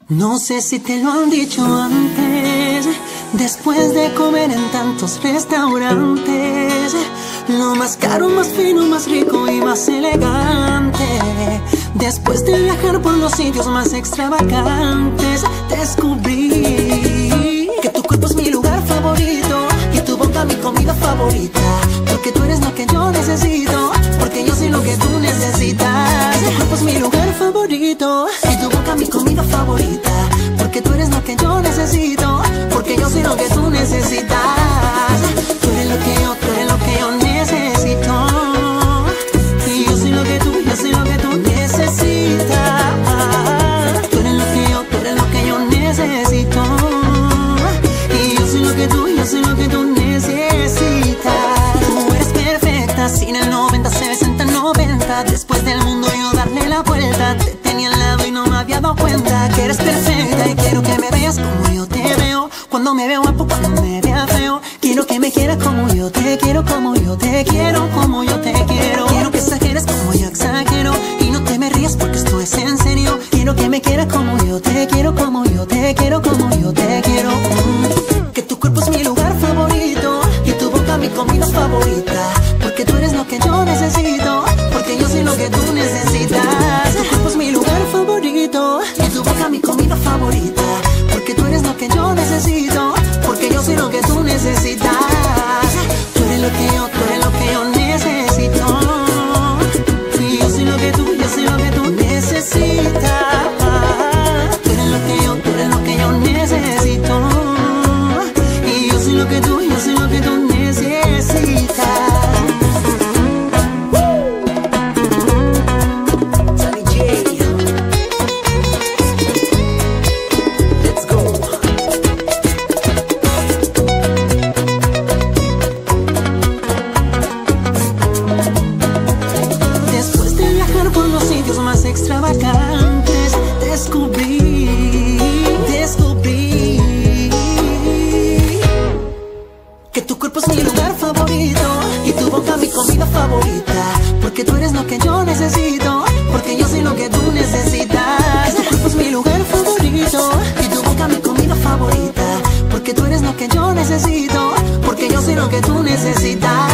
No sé si te lo han dicho antes, después de comer en tantos restaurantes, lo más caro, más fino, más rico y más elegante. Después de viajar por los sitios más extravagantes, descubrí que tu cuerpo es mi lugar favorito y tu boca mi comida favorita. Porque tú eres lo que yo necesito, porque yo soy lo que tú necesitas. Tu cuerpo es mi lugar favorito y tu boca mi comida favorita. Porque tú eres lo que yo necesito, porque yo soy lo que tú necesitas. Tú eres lo que yo, tú eres lo que yo necesito. Y yo soy lo que tú, yo soy lo que tú necesitas. Tú eres lo que yo, tú eres lo que yo necesito. Y yo soy lo que tú, yo soy lo que tú necesitas. Tú eres perfecta, sin el 90, 60, 90. Después del mundo yo darle la vuelta. Te tenía al lado y no me había dado cuenta que eres perfecta y quiero que me veas como yo te veo. Cuando me veo guapo, cuando me vea feo. Quiero que me quieras como yo te quiero, como yo te quiero, como yo te quiero. Quiero que exageres como yo exagero y no te me rías porque esto es en serio. Quiero que me quieras como yo te quiero, como yo te quiero, como yo te quiero. Que tu cuerpo es mi lugar favorito y tu boca mi comida favorita. Porque tú eres lo que yo necesito, porque yo soy lo que tú necesitas. Tu cuerpo es mi lugar favorito y tu boca mi comida favorita. Porque tú eres lo que yo necesito, porque yo soy lo que tú necesitas. Tú eres lo que yo, tú eres lo que yo necesito. Y yo soy lo que tú, yo soy lo que tú necesitas. Tú eres lo que yo, tú eres lo que yo necesito. Y yo soy lo que tú, yo soy lo que tú necesitas. Extravagantes, descubrí que tu cuerpo es mi lugar favorito y tu boca mi comida favorita. Porque tú eres lo que yo necesito, porque yo soy lo que tú necesitas. Tu cuerpo es mi lugar favorito y tu boca mi comida favorita. Porque tú eres lo que yo necesito, porque yo soy lo que tú necesitas.